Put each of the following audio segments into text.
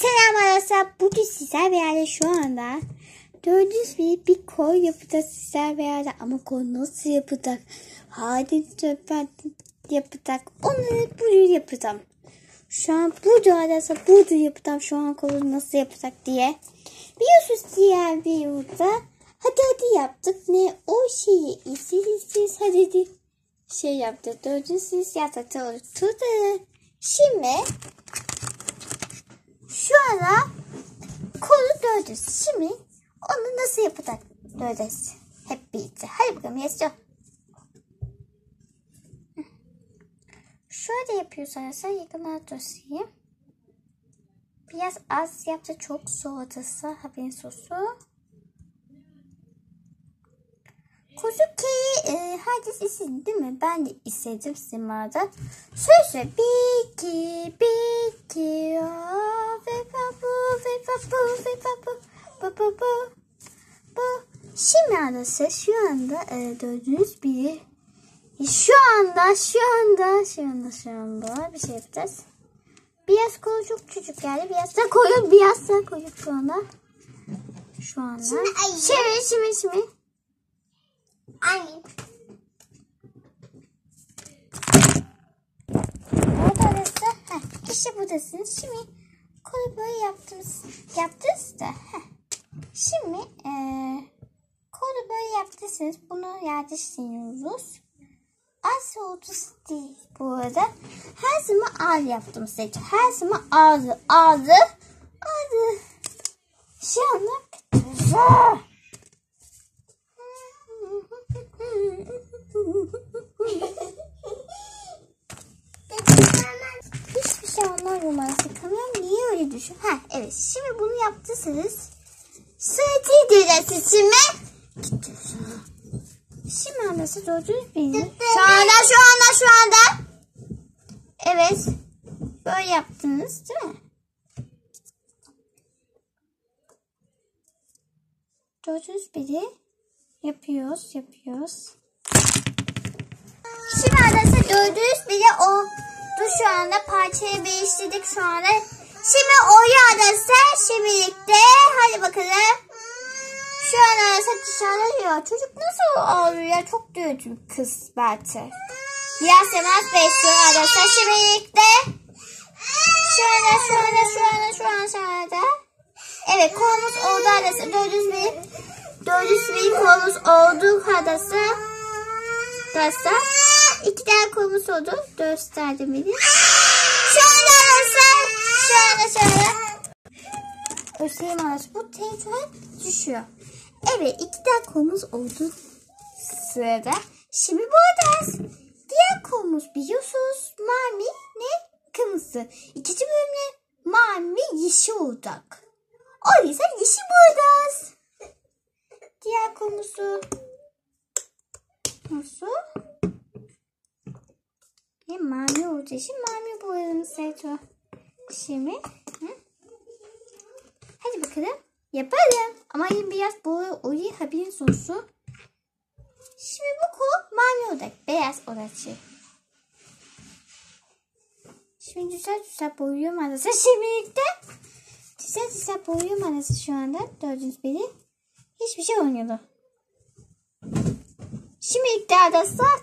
Selam arkadaşlar. Bugün sizler beraber şu anda gördüğünüz gibi bir koy yapacağız sizler beraber. Ama koy nasıl yapacak? Hadi ben yapacak. Onu bugün yapacağım. Şu an burada arkadaşlar. Burada yapacağım. Şu an koyu nasıl yapacak diye. Biliyorsunuz diğer bir yurda. Hadi yaptık. Ne o şeyi siz hadi şey yaptık. Gördüğünüz yatakta oturdu. Şimdi şu anda kolu göreceğiz. Şimdi onu nasıl yapacak göreceğiz. Hep birlikte. Hadi bakalım yazıyor. Şöyle yapıyoruz arkadaşlar. Yakınlar dosyayı. Biraz az yaptı. Çok soğutası. Haberin sosu. Kuzu ki herkes istedi değil mi? Ben de istedim simada. Söyle bir iki bu. Şimdi arkadaşlar şu anda gördüğünüz biri şu anda bir şey yapacağız. Biraz koyu çok küçük geldi. Biraz da koyu şu anda. Şimdi. Anne. Evet arkadaşlar. İşte buradasınız. Şimdi kolu böyle yaptınız da. Şimdi kolu böyle yaptıysanız bunu yerleştiriyoruz. Az oldu değil bu arada. Her zaman ağzı yaptım size. Her zaman ağzı. Şu anda güzel. Hiçbir şey anlamıyorum. Kamyon niye öyle düşün? Evet. Şimdi bunu yaptıysanız sıra değil şimdi. Şimdi nasıl gördünüz beni? Şu anda. Evet. Böyle yaptınız değil mi? Gördünüz beni. Yapıyoruz. Şimdi arkadaşlar gördüğünüz bile oldu şu anda. Parçayı değiştirdik şu anda. Şimdi oyu arkadaşlar şimdilikte. Hadi bakalım. Şu an arkadaşlar dışarıda ya. Çocuk nasıl ağlıyor ya? Çok dövdü kız belki. Biraz yemez besliyor arkadaşlar şimdilikte. Şu anda. Evet kolumuz oldu arkadaşlar. Gördüğünüz gibi kolumuz oldu arkadaşlar. İki tane kolumuz oldu. Gösterdim beni. Şu anda. Özleyeyim arkadaşlar. Bu telefon düşüyor. Evet iki tane kolumuz oldu sırada. Şimdi buradayız. Diğer kolumuz biliyorsunuz. Mavi ne? Kırmızı. İkinci bölümde mavi yeşil olacak. O yüzden yeşil buradayız. Diğer konusu mavi olacağı için mavi boyadığını seçiyor. Şimdi hadi bakalım yapalım. Ama yine biraz boya oyu haberin sonusu. Şimdi bu kol mavi olacak. Beyaz olacak. Şimdi güzel boyuyorum arası. Şimdilikte güzel boyuyorum arası şu anda. Gördüğünüz beni. Hiçbir şey olmuyordu. Şimdilikte arkadaşlar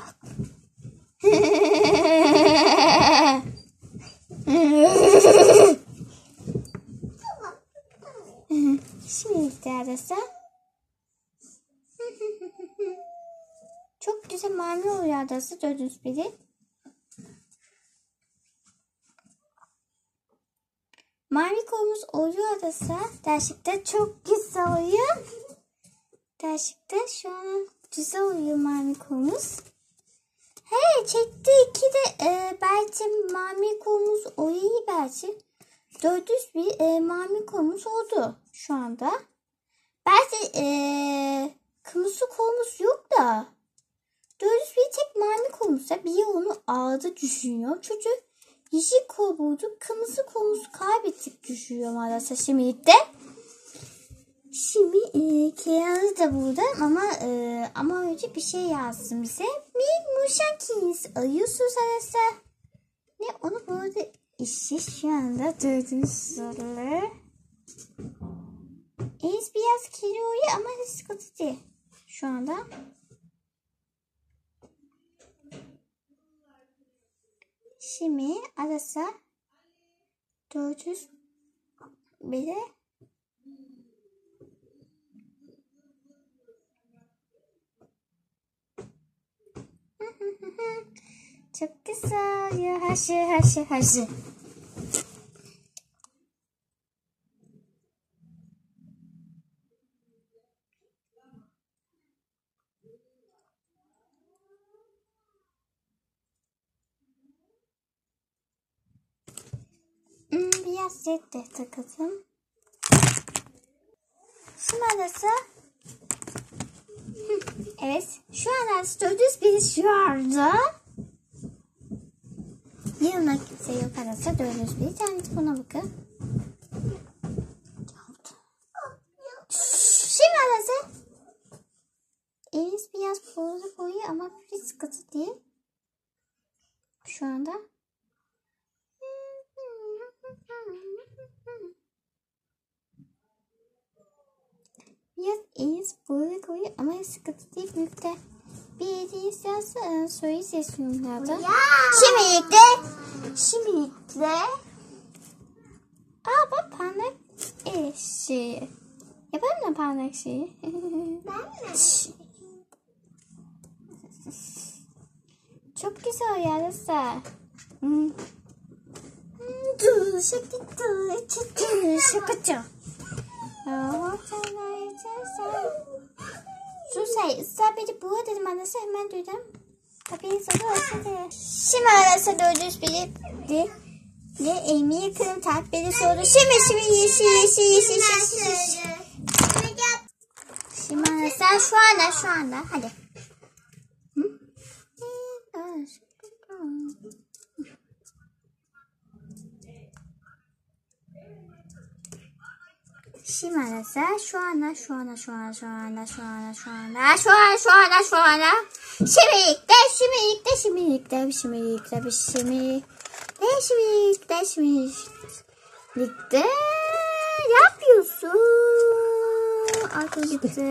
çok güzel mavi oluyor arkadaşlar. Gördüğünüz biri. Mavi kolumuz oluyor arkadaşlar. Gerçekten çok güzel oluyor. Gerçekten şu an güzel oluyor mavi kolumuz. Çekti iki de belki mavi kolumuz oluyor belki. Gördüğünüz bir mavi kolumuz oldu şu anda. Belki kırmızı kolumuz yok da. Gördüğünüz bir tek mavi kolumuz da bir onu ağda düşünüyor. Çocuk yeşil kol buldu. Kırmızı kolumuzu kaybettik düşünüyor arkadaşlar şimdilikte. Şimdi Kiran'ı da burada ama önce bir şey yazsın bize. Bir muşakiniz arıyorsunuz arkadaşlar. Ne onu burada İşte şu anda dördüncü soru. Enes biraz kirli uyuyor ama hiç sıkıntı değil. Şu anda. Şimdi arasa 400 bile çok güzel ya, her şey. Biraz set de takalım. Şimdi arası evet, şu an arası 401 şu anda. Yanına kimse yok arası 401. Yani buna bakın. Şimdi arası Enes biraz bozuk koyuyor ama hiç sıkıntı değil. Şu anda. Biraz Enes bozuk koyuyor ama hiç sıkıntı değil. Büyükte bir istersen soyu sesliyorum galiba. Şimdilikle. Bak parmak şeyi. Yapalım mı parmak şeyi? Ben mi? Çok güzel yarısı. Dur, şakacı. Sus, beni bu dedim anası, hemen duydum. Kapıyı sarı. Şimdi arası 401 ve Amy'ye kırım tatbiri sordu. Şimdi yeşil. Şimdi arası şu anda. Hadi. Şimdi arası şu anda. Şimdilikte yapıyorsun. Akıl gitti.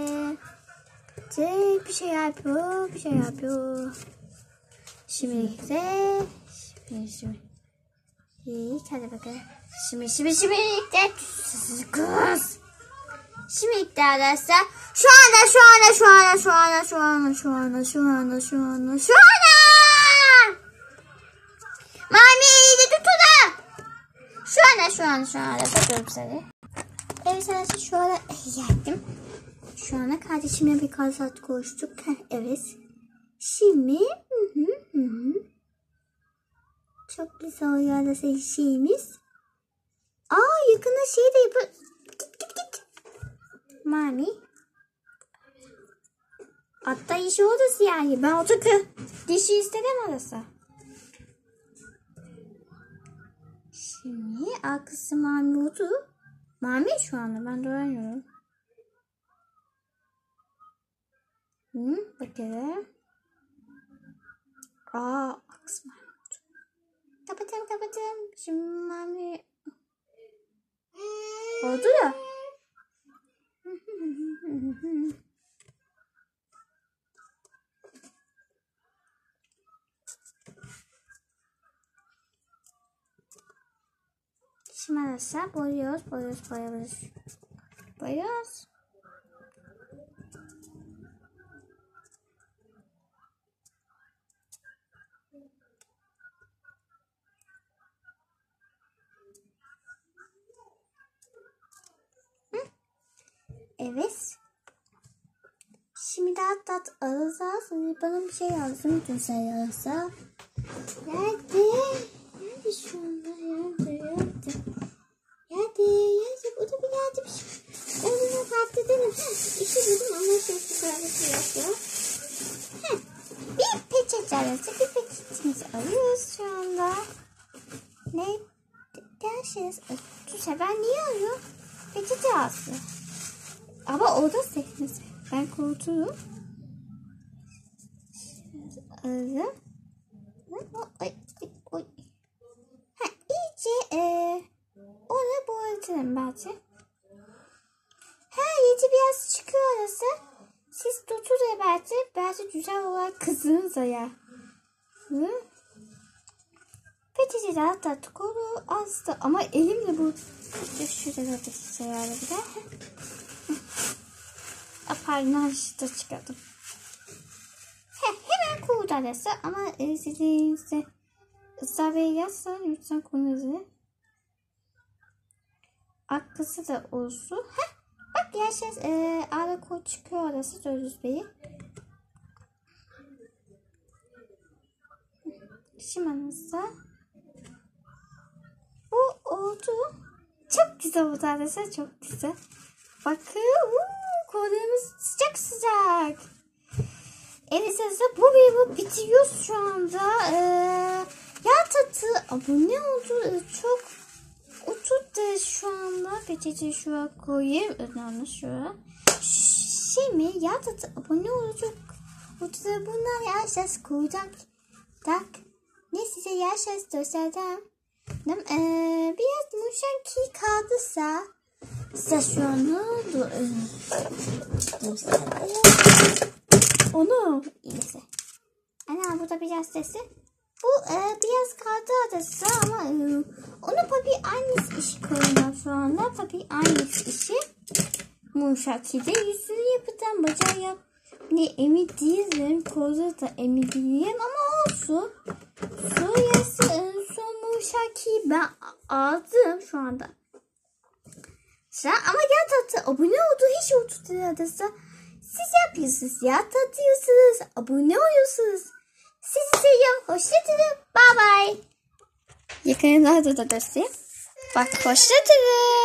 Bir şey yapıyor. Şimdilikte. Hadi bakalım. Şimdilikte. Kız. Şimdilikte arkadaşlar. Şu anda. Mami iyice tutun. Şu anda. Tutuyorum seni. Evet arkadaşlar, şu anda geldim. Şu anda kardeşimle bir saat konuştuk. Evet. Şimdi çok güzel oluyor şeyimiz. Yakında şey de yapar. Git. Mami. Hatta işi odası yani. Ben oturup dişi istedim orası. Şimdi arkası Mami oldu. Mami şu anda ben duramıyorum. Bakalım. Arkası Mami oldu. Kapatayım. Şimdi Mami oldu da. Şimdi arkadaşlar boyuyoruz. Evet. Şimdi tat alacağız. Bana bir şey yazdım. Bütün sayarsa. Nerede şu anda? O da bir geldi. Ben bunu fark edelim. İşi buldum ama çok kardeşi yok. Bir peçete arası. Bir peçetemizi alıyoruz şu anda. Ne dersiniz? Bu sefer niye arıyor? Peçete alsın. Ama o da sekmesi. Ben koltuğu alırım. onu boyatırım belki. Yedi biraz çıkıyor orası. Siz tutun belki güzel olarak kızınız ya. Peçete daha tatlı kolu azdı ama elimle bu şurada da sayarlı bir de. Pardon işte çıkardım. Hemen kurudu arası ama sizin ısrar yazsa lütfen konunuzu. Aklısı da olsun. Bak yaşas ara kol çıkıyor orası Dördüz Bey'i. Şimanızda bu oldu. Çok güzel oldu arkadaşlar, çok güzel. Bakın kollarımız sıcak. Evet arkadaşlar bu bitiyoruz şu anda. Yağ tatı abone oldu. Çok oturdu şu anda. Peçete şuraya koyayım. Önemli şuraya. Yağ tatı abone oldu. Çok oturdu. Bunlar yaşas koyacak. Tak. Ne size yaşas göstereceğim. Biraz yumuşak ki kaldıysa şu an oldu. Onu iyisi. Ana burada biraz sesi. Bu biraz kaldı adası ama onu papi aynı işi koyuyor şu anda. Papi aynı işi. Yumuşak ki de yüzünü yapacağım. Bacağı yap. Ne emin değilim. Kozu da emin değilim ama olsun. Yumuşaki ben aldım şu anda. Ama ya tatlı abone oldu hiç oturtuyorsa siz yapıyorsunuz ya tatıyorsunuz abone oluyorsunuz. Sizi seviyorum. Hoşçakalın. Bye bye. Yakınlarda da göstereyim. Bak hoşçakalın.